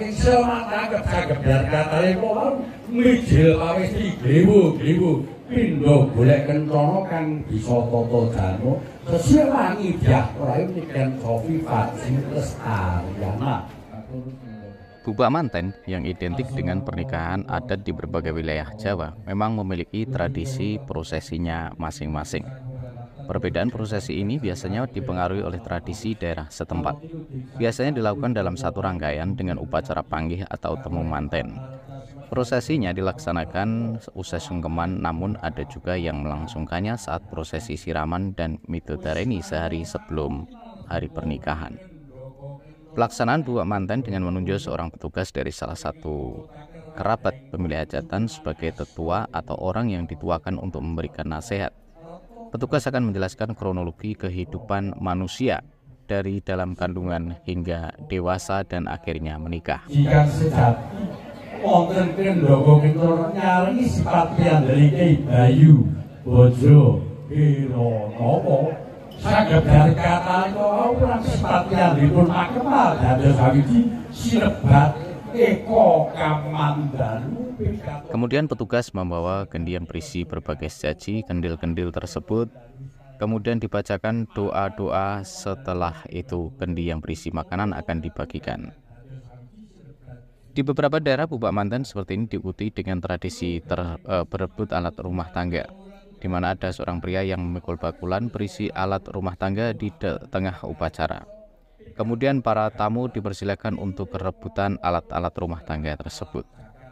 saking semak tanggap saged biar katane kok mijil pawisi glewu pindho golek kencana kang bisa tata jano sesiwangi diakrai niken Sofi Fadzi Lestariana. Bubak manten yang identik dengan pernikahan adat di berbagai wilayah Jawa memang memiliki tradisi prosesinya masing-masing. Perbedaan prosesi ini biasanya dipengaruhi oleh tradisi daerah setempat. Biasanya dilakukan dalam satu rangkaian dengan upacara panggih atau temu manten. Prosesinya dilaksanakan usai sungkeman, namun ada juga yang melangsungkannya saat prosesi siraman dan midodareni sehari sebelum hari pernikahan. Pelaksanaan bubak manten dengan menunjuk seorang petugas dari salah satu kerabat pemilik hajatan sebagai tetua atau orang yang dituakan untuk memberikan nasihat. Petugas akan menjelaskan kronologi kehidupan manusia dari dalam kandungan hingga dewasa dan akhirnya menikah. Jika sejati wonten kendhoko kita nyarengi sifat piyambake Bayu Bojo Hironowo saged dari kata orang sifat piyambakipun makemah dados sawiji sinebat eko kamandalu. Kemudian petugas membawa gendian berisi berbagai sesaji. Kendil-kendil tersebut kemudian dibacakan doa-doa. Setelah itu kendi yang berisi makanan akan dibagikan. Di beberapa daerah bubak manten seperti ini diikuti dengan tradisi berebut alat rumah tangga, di mana ada seorang pria yang memikul bakulan berisi alat rumah tangga di tengah upacara. Kemudian para tamu dipersilakan untuk berebutan alat-alat rumah tangga tersebut.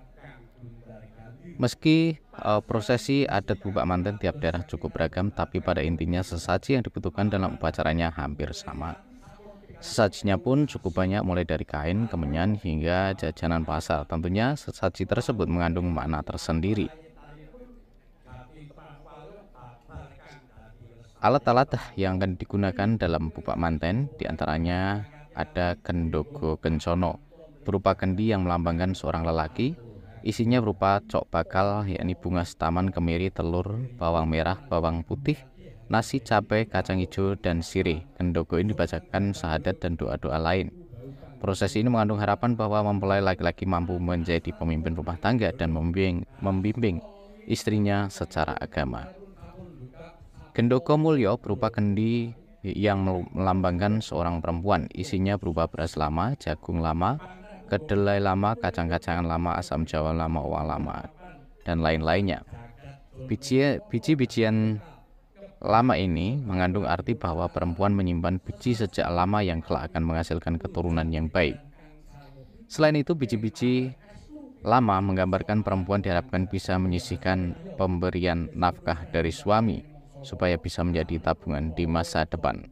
Meski prosesi adat bubak manten tiap daerah cukup beragam, tapi pada intinya sesaji yang dibutuhkan dalam upacaranya hampir sama. Sesajinya pun cukup banyak, mulai dari kain, kemenyan, hingga jajanan pasar. Tentunya sesaji tersebut mengandung makna tersendiri. Alat-alat yang akan digunakan dalam bubak manten diantaranya ada kendogo kencono, berupa kendi yang melambangkan seorang lelaki. Isinya berupa cok bakal, yakni bunga setaman, kemiri, telur, bawang merah, bawang putih, nasi, cabai, kacang hijau, dan sirih. Kendogo ini dibacakan syahadat dan doa-doa lain. Prosesi ini mengandung harapan bahwa mempelai laki-laki mampu menjadi pemimpin rumah tangga dan membimbing istrinya secara agama. Gendoko mulyo berupa kendi yang melambangkan seorang perempuan. Isinya berupa beras lama, jagung lama, kedelai lama, kacang-kacangan lama, asam jawa lama, uang lama, dan lain-lainnya. Biji-bijian lama ini mengandung arti bahwa perempuan menyimpan biji sejak lama yang kelak akan menghasilkan keturunan yang baik. Selain itu, biji-biji lama menggambarkan perempuan diharapkan bisa menyisihkan pemberian nafkah dari suami supaya bisa menjadi tabungan di masa depan.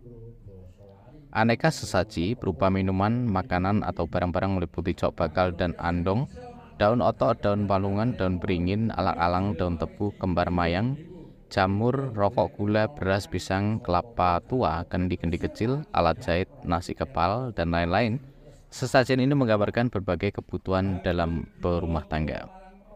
Aneka sesaji berupa minuman, makanan, atau barang-barang meliputi cok bakal dan andong, daun otok, daun palungan, daun beringin, alang-alang, daun tebu, kembar mayang, jamur, rokok gula, beras, pisang, kelapa tua, kendi-kendi kecil, alat jahit, nasi kepal, dan lain-lain. Sesajen ini menggambarkan berbagai kebutuhan dalam berumah tangga.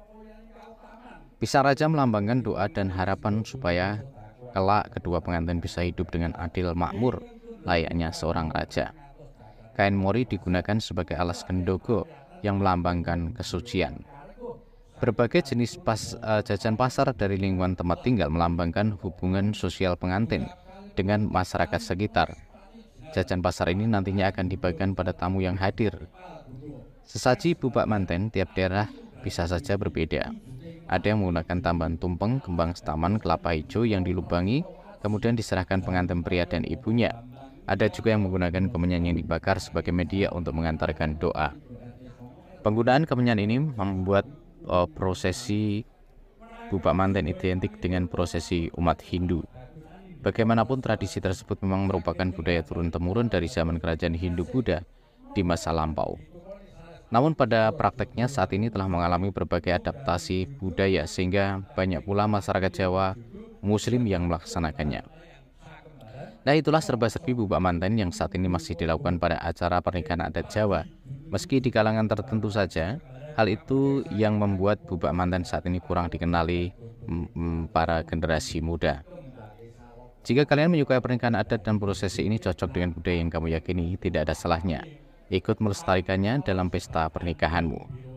Pisang raja melambangkan doa dan harapan supaya kelak kedua pengantin bisa hidup dengan adil makmur, layaknya seorang raja. Kain mori digunakan sebagai alas kendogo yang melambangkan kesucian. Berbagai jenis jajan pasar dari lingkungan tempat tinggal melambangkan hubungan sosial pengantin dengan masyarakat sekitar. Jajan pasar ini nantinya akan dibagikan pada tamu yang hadir. Sesaji bubak manten tiap daerah bisa saja berbeda. Ada yang menggunakan tambahan tumpeng, kembang setaman, kelapa hijau yang dilubangi, kemudian diserahkan pengantin pria dan ibunya. Ada juga yang menggunakan kemenyan yang dibakar sebagai media untuk mengantarkan doa. Penggunaan kemenyan ini membuat prosesi bubak manten identik dengan prosesi umat Hindu. Bagaimanapun, tradisi tersebut memang merupakan budaya turun-temurun dari zaman kerajaan Hindu-Buddha di masa lampau. Namun pada prakteknya saat ini telah mengalami berbagai adaptasi budaya sehingga banyak pula masyarakat Jawa Muslim yang melaksanakannya. Nah, itulah serba-serbi bubak manten yang saat ini masih dilakukan pada acara pernikahan adat Jawa. Meski di kalangan tertentu saja, hal itu yang membuat bubak manten saat ini kurang dikenali para generasi muda. Jika kalian menyukai pernikahan adat dan prosesi ini cocok dengan budaya yang kamu yakini, tidak ada salahnya ikut melestarikannya dalam pesta pernikahanmu.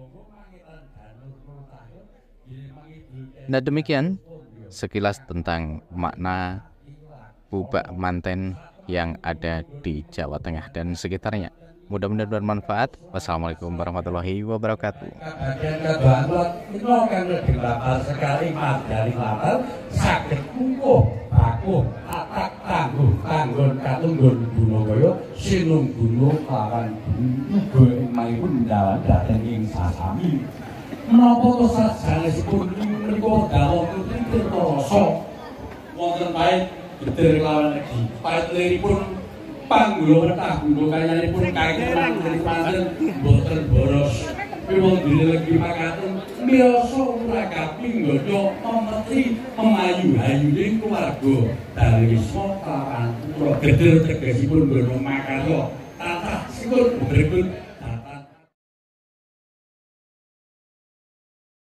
Nah, demikian sekilas tentang makna bubak manten yang ada di Jawa Tengah dan sekitarnya. Mudah-mudahan bermanfaat. Wassalamualaikum warahmatullahi wabarakatuh. Bagian kedua itu kan lebih bakal sekali dari latar sakit kukuh bakuh atak tangguh tanggon katunggon gunung kaya sinung gunung lawan gunung maipun dawan dateng ing sasami menapa to sanesipun menika dawuh punika rasa wonten pait gedher lawan legi pait liripun panggula petah gunggo kanyanipun kakiran dari panten boten boros wong dilegi makaten miyasa ora kaping nggodha memeti memayu-ayuning keluarga Darwisma kelawan kula gedher tegesipun nggono makarya tatah sikul berikut